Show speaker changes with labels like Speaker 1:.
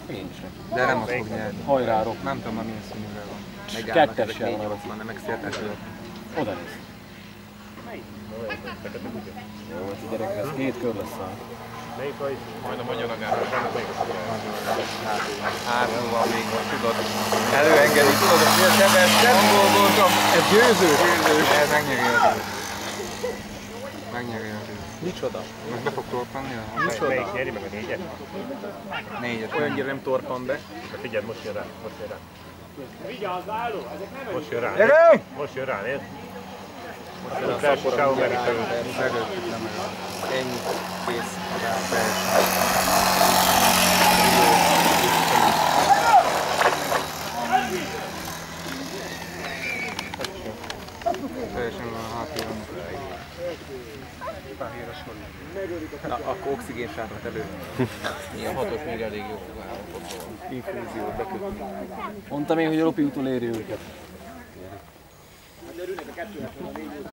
Speaker 1: Én is.
Speaker 2: De nem azt fog nyerni.
Speaker 1: Hajrá, Rock.
Speaker 2: Nem tudom, milyen színűvel van.
Speaker 1: Kettessel van
Speaker 2: van, nem megszéltető.
Speaker 1: Oda néz. Jó, ez a gyerek, ez 2 kör lesz rá.
Speaker 3: Majd a magyar agára.
Speaker 2: Hátul van még most, tudod. Előengedi, tudod, hogy a sebesben gondoltam.
Speaker 1: Ez győző?
Speaker 2: Ez megnyeri az ő. Megnyeri az ő.
Speaker 1: Micsoda?
Speaker 2: Most be fog torpanni a
Speaker 1: Micsoda?
Speaker 3: Melyik nyeri meg a 4-et?
Speaker 2: 4-et.
Speaker 1: Olyannyira nem torpan be.
Speaker 3: De figyeld, most jön rá, most jön rá. Most jön rá,
Speaker 2: Gyerünk!
Speaker 3: most jön rá, nézd.
Speaker 1: Most jön a
Speaker 3: Az első
Speaker 1: szapora,
Speaker 3: sávon
Speaker 1: mindjárt
Speaker 3: megint
Speaker 1: ráüt.
Speaker 2: Megöltük, nem megöltük.
Speaker 1: Ennyi. Kész.
Speaker 2: Teljesen van a hátulon.
Speaker 1: Na, akkor oxigénsávot elő.
Speaker 4: Ilyen 6-os még elég jó állapotban van.
Speaker 1: Infúziót bekötni. Mondtam én, hogy a Ropi utol éri őket.